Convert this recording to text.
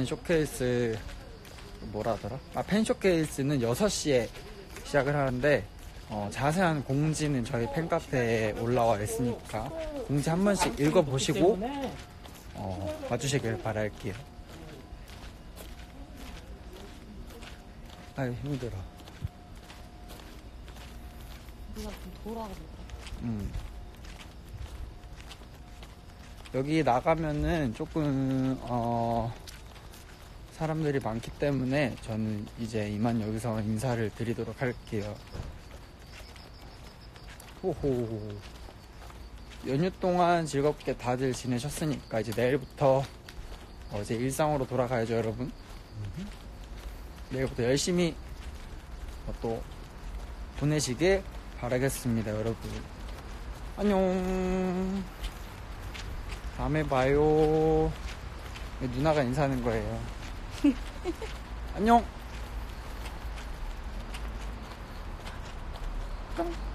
팬 쇼케이스 뭐라 하더라? 팬 쇼케이스는 6시에 시작을 하는데 자세한 공지는 저희 팬카페에 올라와 있으니까 공지 한 번씩 읽어보시고 와주시길 바랄게요. 아유 힘들어. 우리가 좀 돌아가보자. 여기 나가면은 조금 사람들이 많기 때문에 저는 이제 이만 여기서 인사를 드리도록 할게요. 호호. 연휴 동안 즐겁게 다들 지내셨으니까 이제 내일부터 제 일상으로 돌아가야죠, 여러분. 내일부터 열심히 또 보내시길 바라겠습니다, 여러분. 안녕. 다음에 봐요. 누나가 인사하는 거예요. 안녕. 깡.